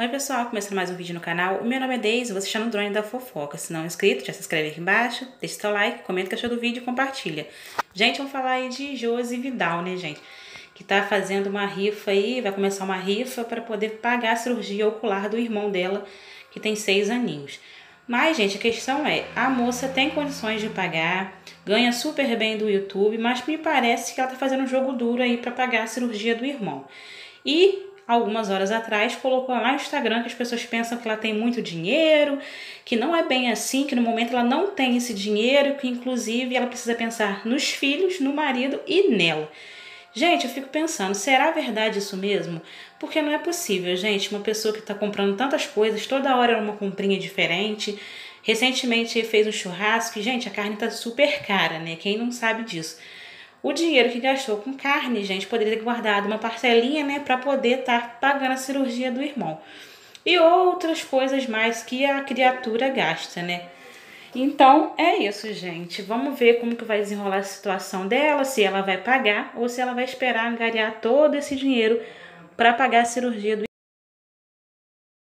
Oi pessoal, começando mais um vídeo no canal. O meu nome é Deise, você está no Drone da Fofoca. Se não é inscrito, já se inscreve aqui embaixo, deixa seu like, comenta o que achou do vídeo e compartilha. Gente, vamos falar aí de Josi Vidal, né, gente? Que tá fazendo uma rifa aí, vai começar uma rifa para poder pagar a cirurgia ocular do irmão dela, que tem 6 aninhos. Mas, gente, a questão é, a moça tem condições de pagar, ganha super bem do YouTube, mas me parece que ela tá fazendo um jogo duro aí para pagar a cirurgia do irmão. E algumas horas atrás colocou lá no Instagram que as pessoas pensam que ela tem muito dinheiro, que não é bem assim, que no momento ela não tem esse dinheiro, que inclusive ela precisa pensar nos filhos, no marido e nela. Gente, eu fico pensando, será verdade isso mesmo? Porque não é possível, gente, uma pessoa que está comprando tantas coisas, toda hora é uma comprinha diferente. Recentemente fez um churrasco e, gente, a carne tá super cara, né? Quem não sabe disso? O dinheiro que gastou com carne, gente, poderia ter guardado uma parcelinha, né, para poder estar pagando a cirurgia do irmão. E outras coisas mais que a criatura gasta, né? Então, é isso, gente. Vamos ver como que vai desenrolar a situação dela, se ela vai pagar ou se ela vai esperar angariar todo esse dinheiro para pagar a cirurgia do